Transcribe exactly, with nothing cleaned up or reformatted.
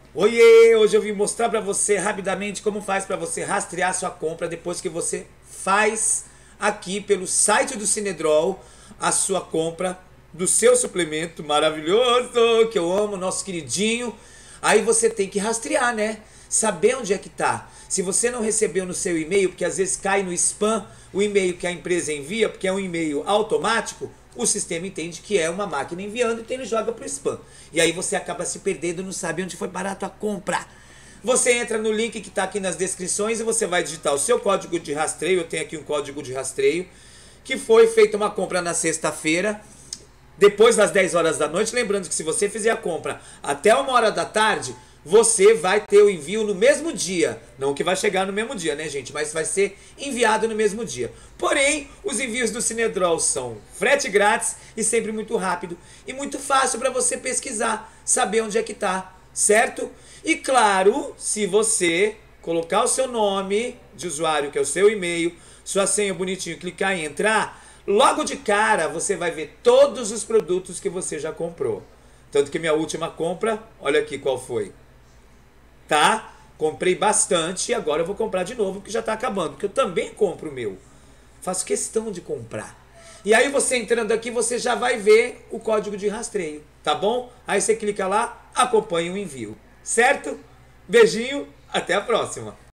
Oiê! Hoje eu vim mostrar para você rapidamente como faz para você rastrear sua compra depois que você faz aqui pelo site do Cinedrol a sua compra do seu suplemento maravilhoso, que eu amo, nosso queridinho. Aí você tem que rastrear, né? Saber onde é que tá. Se você não recebeu no seu e-mail, porque às vezes cai no spam o e-mail que a empresa envia, porque é um e-mail automático, o sistema entende que é uma máquina enviando e ele joga pro spam. E aí você acaba se perdendo, não sabe onde foi parar a tua compra. Você entra no link que está aqui nas descrições e você vai digitar o seu código de rastreio. Eu tenho aqui um código de rastreio que foi feita uma compra na sexta-feira, depois das dez horas da noite. Lembrando que se você fizer a compra até uma hora da tarde, você vai ter o envio no mesmo dia. Não que vai chegar no mesmo dia, né, gente? Mas vai ser enviado no mesmo dia. Porém, os envios do Cinedrol são frete grátis e sempre muito rápido. E muito fácil para você pesquisar, saber onde é que tá, certo? E claro, se você colocar o seu nome de usuário, que é o seu e-mail, sua senha bonitinho, clicar em entrar, logo de cara você vai ver todos os produtos que você já comprou. Tanto que minha última compra, olha aqui qual foi. Tá? Comprei bastante e agora eu vou comprar de novo porque já tá acabando. Porque eu também compro o meu. Faço questão de comprar. E aí você entrando aqui, você já vai ver o código de rastreio, tá bom? Aí você clica lá, acompanha o envio. Certo? Beijinho, até a próxima.